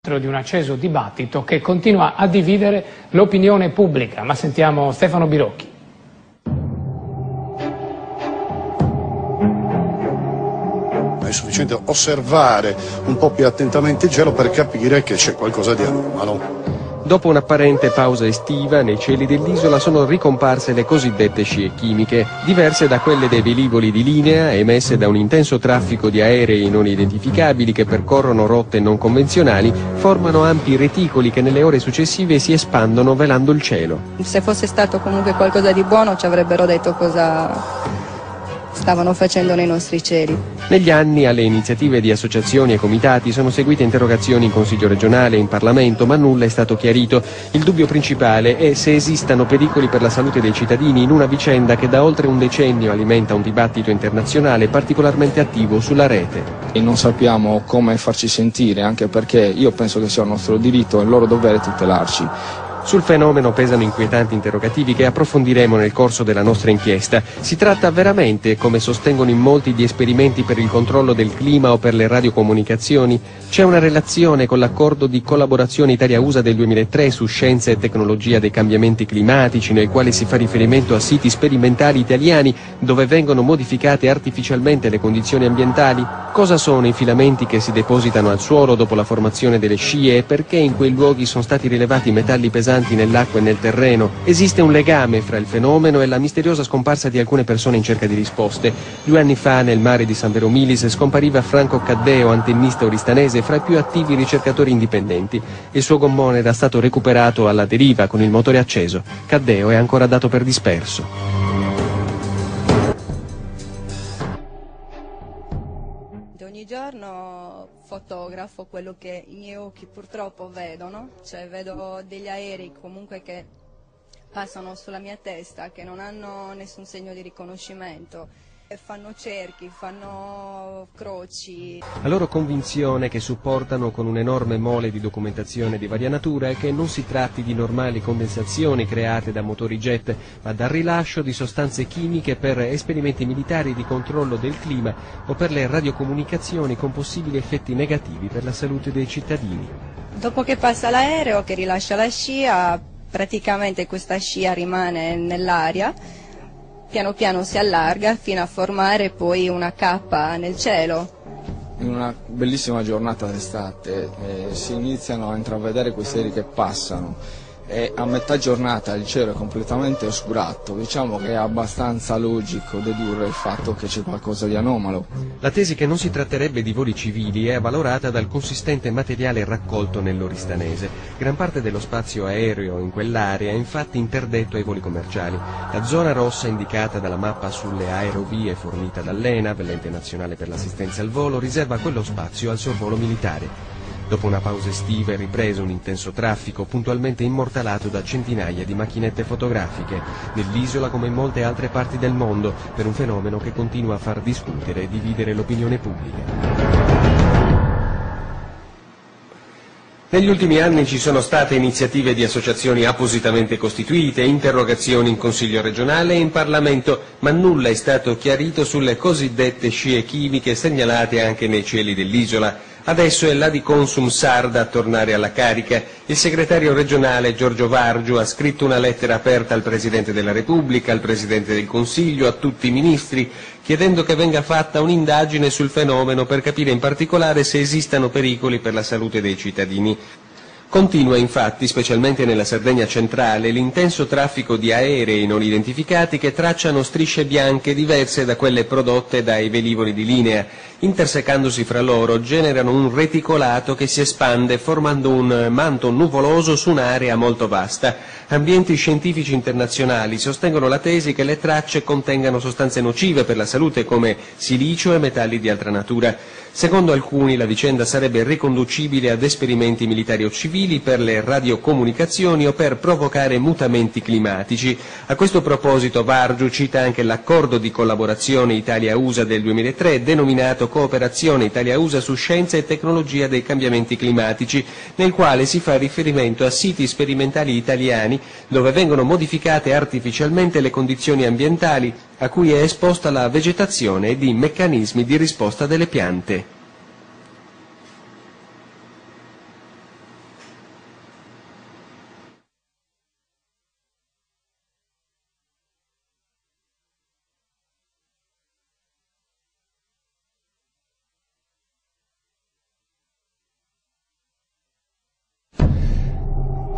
Di un acceso dibattito che continua a dividere l'opinione pubblica, ma sentiamo Stefano Birocchi. È sufficiente osservare un po' più attentamente il cielo per capire che c'è qualcosa di anomalo. Dopo un'apparente pausa estiva, nei cieli dell'isola sono ricomparse le cosiddette scie chimiche, diverse da quelle dei velivoli di linea emesse da un intenso traffico di aerei non identificabili che percorrono rotte non convenzionali, formano ampi reticoli che nelle ore successive si espandono velando il cielo. Se fosse stato comunque qualcosa di buono ci avrebbero detto cosa stavano facendo nei nostri cieli. Negli anni alle iniziative di associazioni e comitati sono seguite interrogazioni in Consiglio regionale e in Parlamento, ma nulla è stato chiarito. Il dubbio principale è se esistano pericoli per la salute dei cittadini in una vicenda che da oltre un decennio alimenta un dibattito internazionale particolarmente attivo sulla rete. E non sappiamo come farci sentire, anche perché io penso che sia il nostro diritto e il loro dovere tutelarci. Sul fenomeno pesano inquietanti interrogativi che approfondiremo nel corso della nostra inchiesta. Si tratta veramente, come sostengono in molti, di esperimenti per il controllo del clima o per le radiocomunicazioni? C'è una relazione con l'accordo di collaborazione Italia-USA del 2003 su scienza e tecnologia dei cambiamenti climatici, nel quale si fa riferimento a siti sperimentali italiani dove vengono modificate artificialmente le condizioni ambientali? Cosa sono i filamenti che si depositano al suolo dopo la formazione delle scie e perché in quei luoghi sono stati rilevati metalli pesanti nell'acqua e nel terreno? Esiste un legame fra il fenomeno e la misteriosa scomparsa di alcune persone in cerca di risposte. 2 anni fa nel mare di San Vero Milis scompariva Franco Caddeo, antennista oristanese, fra i più attivi ricercatori indipendenti. Il suo gommone era stato recuperato alla deriva con il motore acceso. Caddeo è ancora dato per disperso. Ogni giorno fotografo quello che i miei occhi purtroppo vedono, cioè vedo degli aerei comunque che passano sulla mia testa, che non hanno nessun segno di riconoscimento, e fanno cerchi, fanno croci. La loro convinzione che supportano con un'enorme mole di documentazione di varia natura è che non si tratti di normali condensazioni create da motori jet, ma dal rilascio di sostanze chimiche per esperimenti militari di controllo del clima o per le radiocomunicazioni con possibili effetti negativi per la salute dei cittadini. Dopo che passa l'aereo che rilascia la scia, praticamente questa scia rimane nell'aria, piano piano si allarga fino a formare poi una cappa nel cielo. In una bellissima giornata d'estate si iniziano a intravedere questi aerei che passano e a metà giornata il cielo è completamente oscurato. Diciamo che è abbastanza logico dedurre il fatto che c'è qualcosa di anomalo. La tesi che non si tratterebbe di voli civili è avvalorata dal consistente materiale raccolto nell'Oristanese. Gran parte dello spazio aereo in quell'area è infatti interdetto ai voli commerciali. La zona rossa indicata dalla mappa sulle aerovie fornita dall'ENAV, l'ente nazionale per l'assistenza al volo, riserva quello spazio al sorvolo militare. Dopo una pausa estiva è ripreso un intenso traffico puntualmente immortalato da centinaia di macchinette fotografiche, nell'isola come in molte altre parti del mondo, per un fenomeno che continua a far discutere e dividere l'opinione pubblica. Negli ultimi anni ci sono state iniziative di associazioni appositamente costituite, interrogazioni in Consiglio regionale e in Parlamento, ma nulla è stato chiarito sulle cosiddette scie chimiche segnalate anche nei cieli dell'isola. Adesso è l'Adiconsum sarda a tornare alla carica. Il segretario regionale Giorgio Vargiu ha scritto una lettera aperta al Presidente della Repubblica, al Presidente del Consiglio, a tutti i ministri, chiedendo che venga fatta un'indagine sul fenomeno per capire in particolare se esistano pericoli per la salute dei cittadini. Continua infatti, specialmente nella Sardegna centrale, l'intenso traffico di aerei non identificati che tracciano strisce bianche diverse da quelle prodotte dai velivoli di linea. Intersecandosi fra loro generano un reticolato che si espande formando un manto nuvoloso su un'area molto vasta. Ambienti scientifici internazionali sostengono la tesi che le tracce contengano sostanze nocive per la salute come silicio e metalli di altra natura. Secondo alcuni la vicenda sarebbe riconducibile ad esperimenti militari o civili per le radiocomunicazioni o per provocare mutamenti climatici. A questo proposito Vargiu cita anche l'accordo di collaborazione Italia-USA del 2003 denominato Cooperazione Italia-USA su scienza e tecnologia dei cambiamenti climatici, nel quale si fa riferimento a siti sperimentali italiani dove vengono modificate artificialmente le condizioni ambientali a cui è esposta la vegetazione e di meccanismi di risposta delle piante.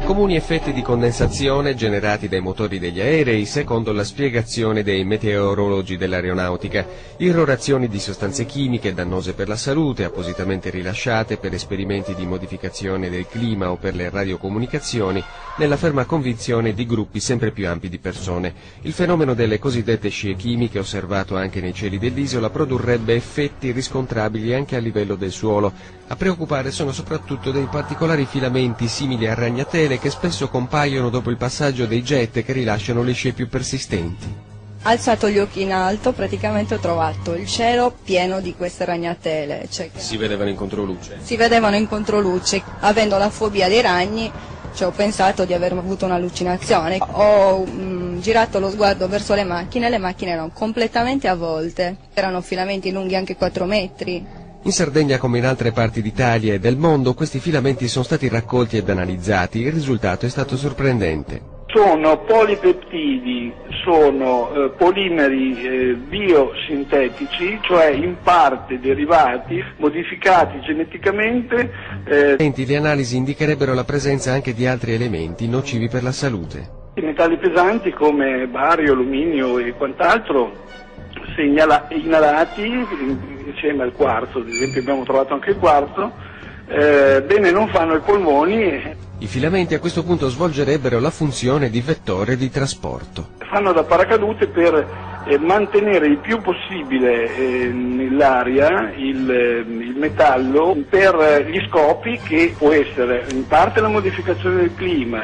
Comuni effetti di condensazione generati dai motori degli aerei, secondo la spiegazione dei meteorologi dell'aeronautica, irrorazioni di sostanze chimiche dannose per la salute, appositamente rilasciate per esperimenti di modificazione del clima o per le radiocomunicazioni, nella ferma convinzione di gruppi sempre più ampi di persone. Il fenomeno delle cosiddette scie chimiche, osservato anche nei cieli dell'isola, produrrebbe effetti riscontrabili anche a livello del suolo. A preoccupare sono soprattutto dei particolari filamenti simili a ragnatele che spesso compaiono dopo il passaggio dei jet che rilasciano le scie più persistenti. Alzato gli occhi in alto, praticamente ho trovato il cielo pieno di queste ragnatele. Si vedevano in controluce? Si vedevano in controluce. Avendo la fobia dei ragni, ho pensato di aver avuto un'allucinazione. Ho girato lo sguardo verso le macchine erano completamente avvolte. Erano filamenti lunghi anche 4 metri. In Sardegna, come in altre parti d'Italia e del mondo, questi filamenti sono stati raccolti ed analizzati. Il risultato è stato sorprendente. Sono polipeptidi, sono polimeri biosintetici, cioè in parte derivati, modificati geneticamente. Le analisi indicherebbero la presenza anche di altri elementi nocivi per la salute. I metalli pesanti come bario, alluminio e quant'altro, se inalati insieme al quarzo, ad esempio abbiamo trovato anche il quarzo, bene non fanno ai polmoni. I filamenti a questo punto svolgerebbero la funzione di vettore di trasporto. Fanno da paracadute per mantenere il più possibile nell'aria il metallo per gli scopi che può essere in parte la modificazione del clima.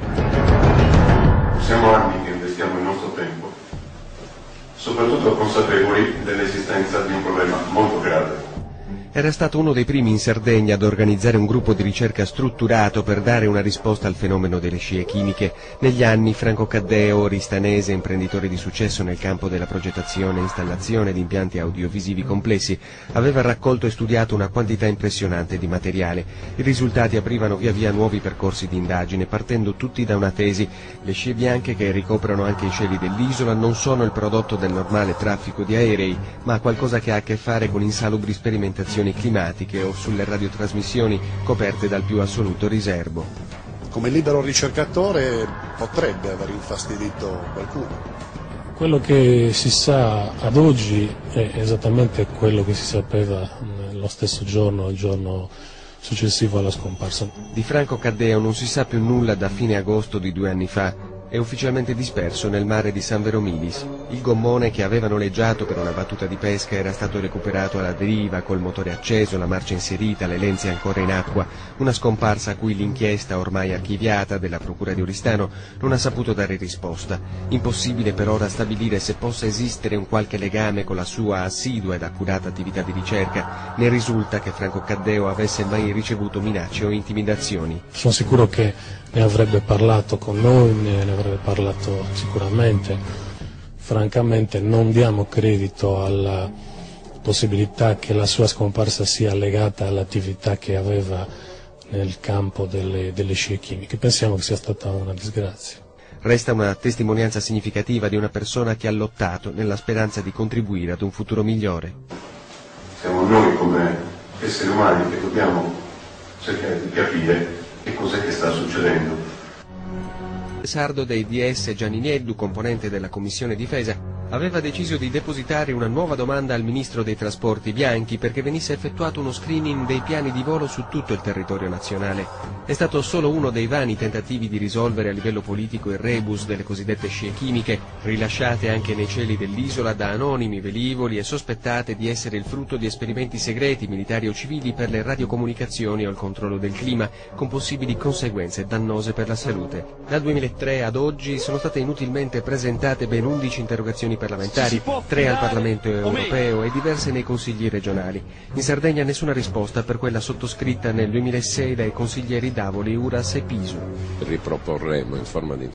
Siamo anni che investiamo il nostro tempo, soprattutto consapevoli dell'esistenza di un problema molto grave. Era stato uno dei primi in Sardegna ad organizzare un gruppo di ricerca strutturato per dare una risposta al fenomeno delle scie chimiche. Negli anni Franco Caddeo, ristanese, imprenditore di successo nel campo della progettazione e installazione di impianti audiovisivi complessi, aveva raccolto e studiato una quantità impressionante di materiale. I risultati aprivano via via nuovi percorsi di indagine, partendo tutti da una tesi: le scie bianche che ricoprono anche i cieli dell'isola non sono il prodotto del normale traffico di aerei, ma qualcosa che ha a che fare con insalubri sperimentazioni climatiche o sulle radiotrasmissioni coperte dal più assoluto riserbo. Come libero ricercatore potrebbe aver infastidito qualcuno. Quello che si sa ad oggi è esattamente quello che si sapeva lo stesso giorno, il giorno successivo alla scomparsa. Di Franco Caddeo non si sa più nulla da fine agosto di 2 anni fa. È ufficialmente disperso nel mare di San Veromilis. Il gommone che aveva noleggiato per una battuta di pesca era stato recuperato alla deriva, col motore acceso, la marcia inserita, le lenze ancora in acqua. Una scomparsa a cui l'inchiesta, ormai archiviata, della Procura di Oristano non ha saputo dare risposta. Impossibile per ora stabilire se possa esistere un qualche legame con la sua assidua ed accurata attività di ricerca. Ne risulta che Franco Caddeo avesse mai ricevuto minacce o intimidazioni. Sono sicuro che ne avrebbe parlato con noi, ne avrebbe parlato sicuramente. Francamente non diamo credito alla possibilità che la sua scomparsa sia legata all'attività che aveva nel campo delle scie chimiche. Pensiamo che sia stata una disgrazia. Resta una testimonianza significativa di una persona che ha lottato nella speranza di contribuire ad un futuro migliore. Siamo noi come esseri umani che dobbiamo cercare di capire che cos'è che sta succedendo. Sardo dei DS Gianniniello, componente della Commissione Difesa, aveva deciso di depositare una nuova domanda al Ministro dei Trasporti Bianchi perché venisse effettuato uno screening dei piani di volo su tutto il territorio nazionale. È stato solo uno dei vani tentativi di risolvere a livello politico il rebus delle cosiddette scie chimiche, rilasciate anche nei cieli dell'isola da anonimi velivoli e sospettate di essere il frutto di esperimenti segreti, militari o civili, per le radiocomunicazioni o il controllo del clima, con possibili conseguenze dannose per la salute. Dal 2003 ad oggi sono state inutilmente presentate ben 11 interrogazioni parlamentari, 3 al Parlamento europeo e diverse nei consigli regionali. In Sardegna nessuna risposta per quella sottoscritta nel 2006 dai consiglieri Davoli, Uras e Pisu. Riproporremo in forma di